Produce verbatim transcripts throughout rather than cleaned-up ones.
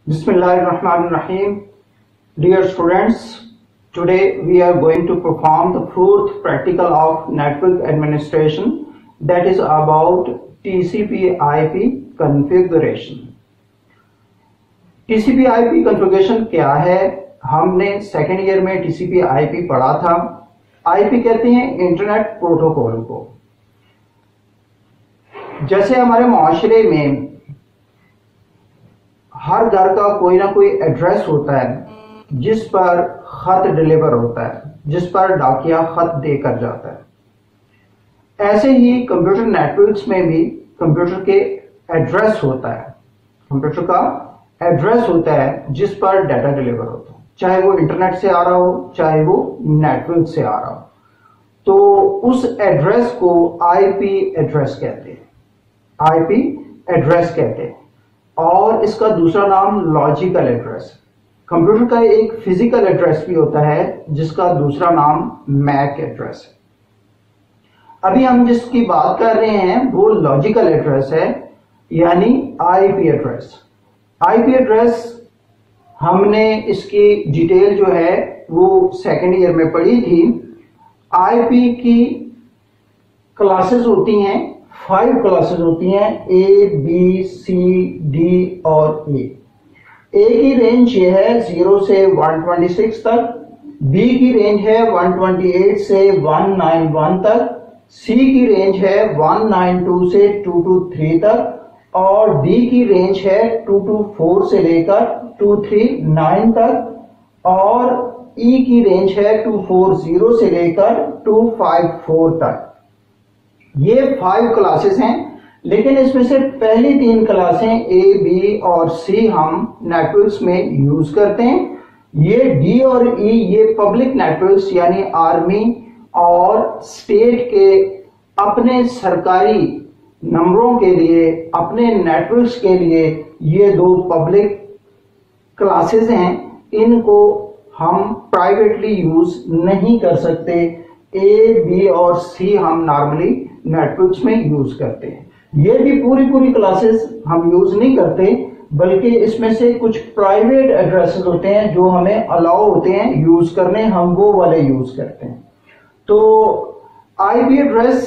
Bismillahirrahmanirrahim. Dear students, today we are going to perform the fourth practical of network administration, that is about T C P I P configuration. T C P I P configuration क्या है? हमने second year में T C P I P पढ़ा था। I P कहते हैं internet protocol को। जैसे हमारे माशरे में हर घर का कोई ना कोई एड्रेस होता है जिस पर खत डिलीवर होता है, जिस पर डाकिया खत देकर जाता है, ऐसे ही कंप्यूटर नेटवर्क्स में भी कंप्यूटर के एड्रेस होता है, कंप्यूटर का एड्रेस होता है जिस पर डाटा डिलीवर होता है, चाहे वो इंटरनेट से आ रहा हो चाहे वो नेटवर्क से आ रहा हो। तो उस एड्रेस को आईपी एड्रेस कहते हैं, आईपी एड्रेस कहते हैं। और इसका दूसरा नाम लॉजिकल एड्रेस। कंप्यूटर का एक फिजिकल एड्रेस भी होता है जिसका दूसरा नाम मैक एड्रेस है। अभी हम जिसकी बात कर रहे हैं वो लॉजिकल एड्रेस है, यानी आईपी एड्रेस। आईपी एड्रेस हमने इसकी डिटेल जो है वो सेकेंड ईयर में पढ़ी थी। आईपी की क्लासेस होती हैं, फाइव क्लासेस होती हैं, ए बी सी डी और ए। ए की रेंज ये है जीरो से वन ट्वेंटी सिक्स तक, बी की रेंज है वन ट्वेंटी एट से वन नाइन वन तक, सी की रेंज है वन नाइन टू से टू टू थ्री तक और डी की रेंज है टू टू फोर से लेकर टू थ्री नाइन तक और ई की रेंज है टू फोर जीरो से लेकर टू फाइव फोर तक। ये फाइव क्लासेस हैं, लेकिन इसमें से पहली तीन क्लासें ए बी और सी हम नेटवर्क्स में यूज करते हैं। ये डी और ई ये पब्लिक नेटवर्क्स यानी आर्मी और स्टेट के अपने सरकारी नंबरों के लिए, अपने नेटवर्क्स के लिए ये दो पब्लिक क्लासेस हैं। इनको हम प्राइवेटली यूज नहीं कर सकते। ए बी और सी हम नॉर्मली नेटवर्क्स में यूज करते हैं। ये भी पूरी पूरी क्लासेस हम यूज नहीं करते, बल्कि इसमें से कुछ प्राइवेट एड्रेसेस होते हैं जो हमें अलाउ होते हैं यूज करने, हम वो वाले यूज करते हैं। तो आईपी एड्रेस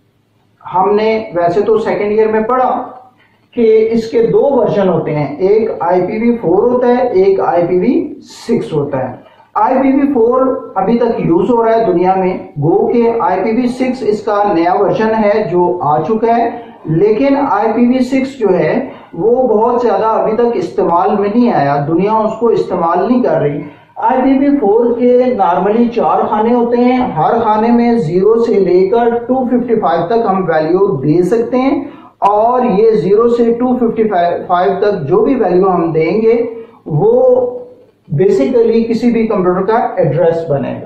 हमने वैसे तो सेकेंड ईयर में पढ़ा कि इसके दो वर्जन होते हैं, एक आई पी वी फोर होता है, एक आई पी वी सिक्स होता है। आई पी वी फोर अभी तक यूज हो रहा है दुनिया में, गो के आई पी वी सिक्स इसका नया वर्जन है जो आ चुका है, लेकिन आई पी वी सिक्स जो है वो बहुत ज्यादा अभी तक इस्तेमाल में नहीं आया, दुनिया उसको इस्तेमाल नहीं कर रही। आई पी वी फोर के नॉर्मली चार खाने होते हैं, हर खाने में जीरो से लेकर टू फिफ्टी फाइव तक हम वैल्यू दे सकते हैं और ये जीरो से टू फिफ्टी फाइव तक जो भी वैल्यू हम देंगे वो बेसिकली किसी भी कंप्यूटर का एड्रेस बनेगा।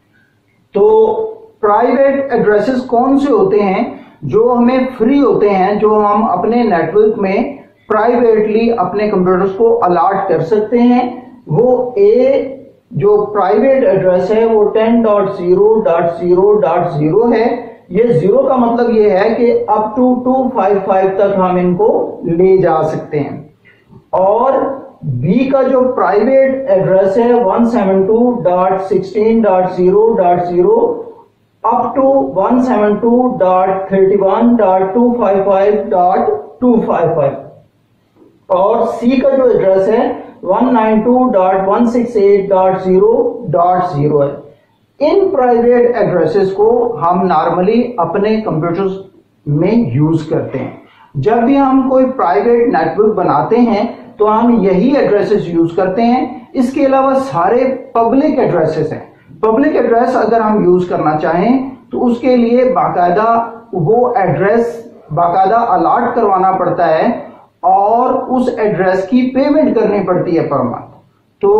तो प्राइवेट एड्रेसेस कौन से होते हैं जो हमें फ्री होते हैं, जो हम अपने नेटवर्क में प्राइवेटली अपने कंप्यूटर्स को अलॉट कर सकते हैं? वो ए जो प्राइवेट एड्रेस है वो ten dot zero dot zero dot zero है। ये जीरो का मतलब ये है कि up to two five five तक हम इनको ले जा सकते हैं। और बी का जो प्राइवेट एड्रेस है one seven two dot sixteen dot zero dot zero up to one seven two dot thirty one dot two five five dot two five five और सी का जो एड्रेस है one nine two dot one six eight dot zero dot zero है। इन private addresses को हम normally अपने computers में यूज करते हैं। जब भी हम कोई प्राइवेट नेटवर्क बनाते हैं तो हम यही एड्रेसेस यूज करते हैं। इसके अलावा सारे पब्लिक एड्रेसेस हैं। पब्लिक एड्रेस अगर हम यूज करना चाहें तो उसके लिए बाकायदा वो एड्रेस बाकायदा अलॉट करवाना पड़ता है और उस एड्रेस की पेमेंट करनी पड़ती है पर मंथ। तो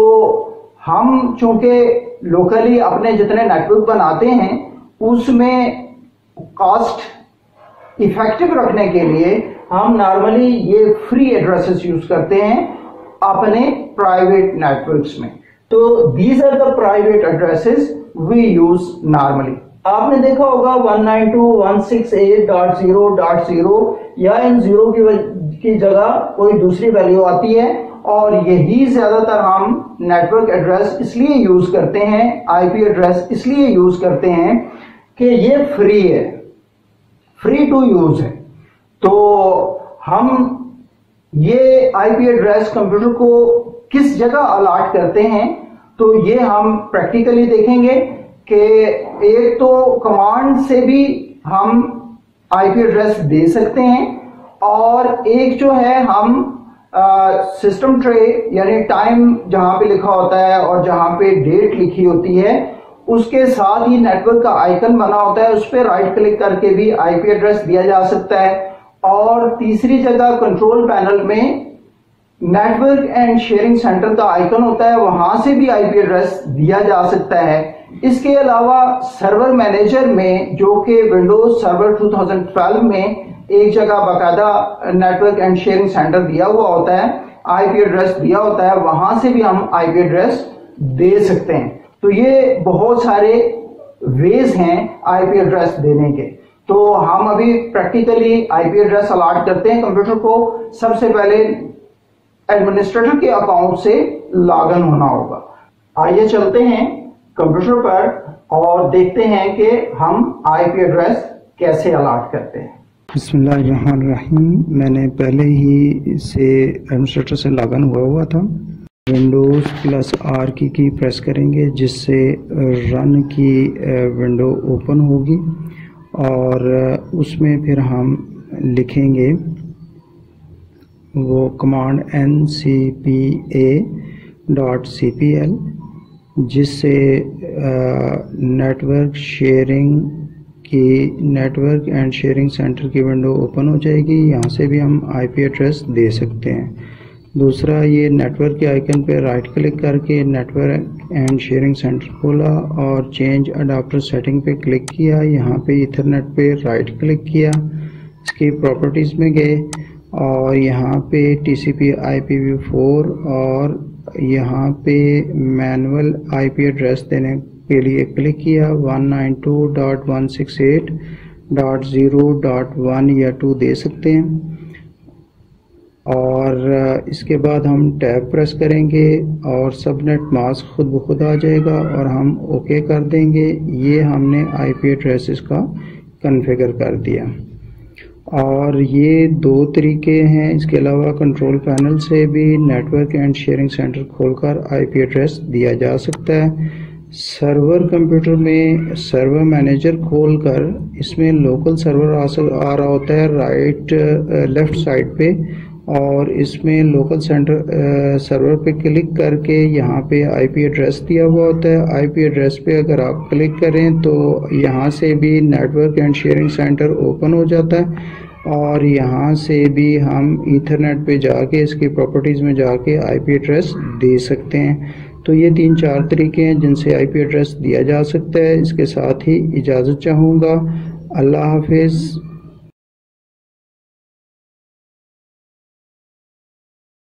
हम चूंकि लोकली अपने जितने नेटवर्क बनाते हैं उसमें कॉस्ट इफेक्टिव रखने के लिए हम नॉर्मली ये फ्री एड्रेसेस यूज करते हैं अपने प्राइवेट नेटवर्क्स में। तो these are the private addresses we use normally. आपने देखा होगा one nine two dot one six eight dot zero dot zero या इन जीरो की, की जगह कोई दूसरी वैल्यू आती है और यही ज्यादातर हम नेटवर्क एड्रेस इसलिए यूज करते हैं, आईपी एड्रेस इसलिए यूज करते हैं कि ये फ्री है, फ्री टू यूज है। तो हम ये आईपी एड्रेस कंप्यूटर को किस जगह अलॉट करते हैं, तो ये हम प्रैक्टिकली देखेंगे कि एक तो कमांड से भी हम आईपी एड्रेस दे सकते हैं, और एक जो है हम सिस्टम ट्रे यानी टाइम जहां पे लिखा होता है और जहां पे डेट लिखी होती है उसके साथ ही नेटवर्क का आइकन बना होता है, उस पर राइट क्लिक करके भी आईपी एड्रेस दिया जा सकता है। और तीसरी जगह कंट्रोल पैनल में नेटवर्क एंड शेयरिंग सेंटर का आइकन होता है, वहां से भी आईपी एड्रेस दिया जा सकता है। इसके अलावा सर्वर मैनेजर में, जो कि विंडोज सर्वर दो हज़ार बारह में एक जगह बाकायदा नेटवर्क एंड शेयरिंग सेंटर दिया हुआ होता है, आईपी एड्रेस दिया होता है, वहां से भी हम आईपी एड्रेस दे सकते हैं। तो ये बहुत सारे वेज हैं आईपी एड्रेस देने के। तो हम अभी प्रैक्टिकली आईपी एड्रेस अलॉट करते हैं कंप्यूटर को। सबसे पहले एडमिनिस्ट्रेटर के अकाउंट से लॉग इन होना होगा। आइए चलते हैं कंप्यूटर पर और देखते हैं कि हम आईपी एड्रेस कैसे अलॉट करते हैं। बिस्मिल्लाहिर्रहमानिर्रहीम। मैंने पहले ही से एडमिनिस्ट्रेटर से लॉग इन हुआ हुआ था। विंडोज प्लस आर की की प्रेस करेंगे जिससे रन की विंडो ओपन होगी, और उसमें फिर हम लिखेंगे वो command N C P A dot C P L, जिससे नेटवर्क शेयरिंग की नेटवर्क एंड शेयरिंग सेंटर की विंडो ओपन हो जाएगी। यहाँ से भी हम आईपी एड्रेस दे सकते हैं। दूसरा, ये नेटवर्क के आइकन पे राइट क्लिक करके नेटवर्क एंड शेयरिंग सेंटर खोला और चेंज अडाप्टर सेटिंग पे क्लिक किया। यहाँ पे ईथरनेट पे राइट क्लिक किया, इसकी प्रॉपर्टीज़ में गए और यहाँ पे T C P I P V four और यहाँ पे मैनुअल आईपी एड्रेस देने के लिए क्लिक किया। One nine two dot one six eight dot zero dot one या टू दे सकते हैं, और इसके बाद हम टैब प्रेस करेंगे और सबनेट मास्क खुद ब खुद आ जाएगा और हम ओके कर देंगे। ये हमने आईपी एड्रेस इसका कॉन्फ़िगर कर दिया। और ये दो तरीके हैं। इसके अलावा कंट्रोल पैनल से भी नेटवर्क एंड शेयरिंग सेंटर खोलकर आईपी एड्रेस दिया जा सकता है। सर्वर कंप्यूटर में सर्वर मैनेजर खोलकर इसमें लोकल सर्वर आ, आ रहा होता है राइट लेफ्ट साइड पे, और इसमें लोकल सेंटर सर्वर पे क्लिक करके यहाँ पे आईपी एड्रेस दिया हुआ होता है। आईपी एड्रेस पे अगर आप क्लिक करें तो यहाँ से भी network and sharing center open हो जाता है, और यहाँ से भी हम ईथरनेट पे जाके इसकी प्रॉपर्टीज़ में जाके आईपी एड्रेस दे सकते हैं। तो ये तीन चार तरीके हैं जिनसे आईपी एड्रेस दिया जा सकता है। इसके साथ ही इजाज़त चाहूँगा। अल्लाह हाफिज़।